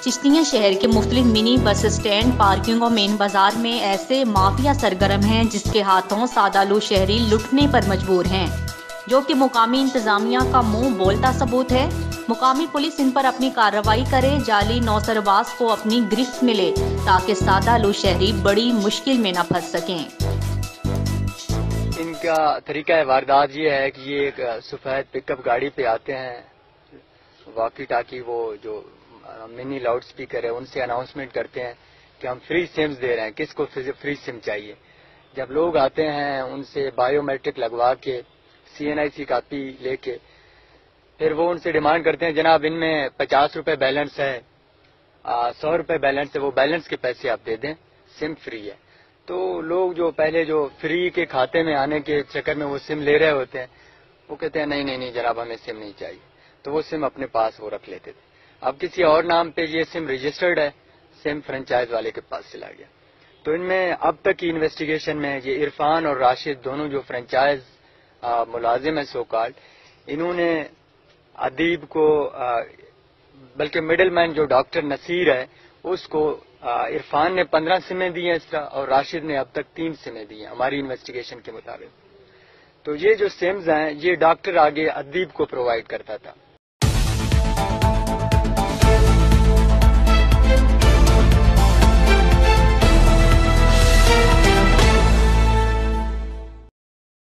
چشتیاں شہر کے مختلف منی بس اسٹینڈ، پارکنگ اور مین بازار میں ایسے مافیا سرگرم ہیں جس کے ہاتھوں سادہ لو شہری لٹنے پر مجبور ہیں، جو کہ مقامی انتظامیہ کا منہ بولتا ثبوت ہے۔ مقامی پولیس ان پر اپنی کارروائی کرے، جعلی نوسرباز کو اپنی گرفت میں لے تاکہ سادہ لو شہری بڑی مشکل میں نہ پھنس سکیں۔ ان کا طریقہ واردات یہ ہے کہ یہ ایک سفید پک اپ گاڑی پہ آتے ہیں، واکی ٹاکی وہ جو منی لاؤڈ اسپیکر ہے ان سے اناؤنسمنٹ کرتے ہیں کہ ہم فری سمز دے رہے ہیں، کس کو فری سم چاہیے۔ جب لوگ آتے ہیں ان سے بایو میٹرک لگوا کے CNIC کاپی لے کے پھر وہ ان سے ڈیمانڈ کرتے ہیں جناب ان میں 50 روپے بیلنس ہے، 100 روپے بیلنس ہے، وہ بیلنس کے پیسے آپ دے دیں، سم فری ہے۔ تو لوگ جو پہلے جو فری کے کھاتے میں آنے کے چکر میں وہ سم لے رہے ہوتے ہیں وہ کہتے ہیں نہیں جناب ہمیں سم نہیں چاہیے، تو وہ سم اپنے پاس وہ رکھ لیتے تھے۔ اب کسی اور نام پہ یہ سم رجسٹرڈ ہے، سم فرنچائز والے کے پاس چلا گیا۔ تو ان میں اب تک کی انویسٹیگیشن میں یہ عرفان اور راشد دونوں جو فرنچائز ملازم ہیں سو کالڈ، انہوں نے ادیب کو بلکہ مڈل مین جو ڈاکٹر نصیر ہے اس کو عرفان نے 15 سمیں دی ہیں اس طرح، اور راشد نے اب تک 3 سمیں دی ہیں ہماری انویسٹیگیشن کے مطابق۔ تو یہ جو سمز ہیں یہ ڈاکٹر آگے ادیب کو پرووائڈ کرتا تھا۔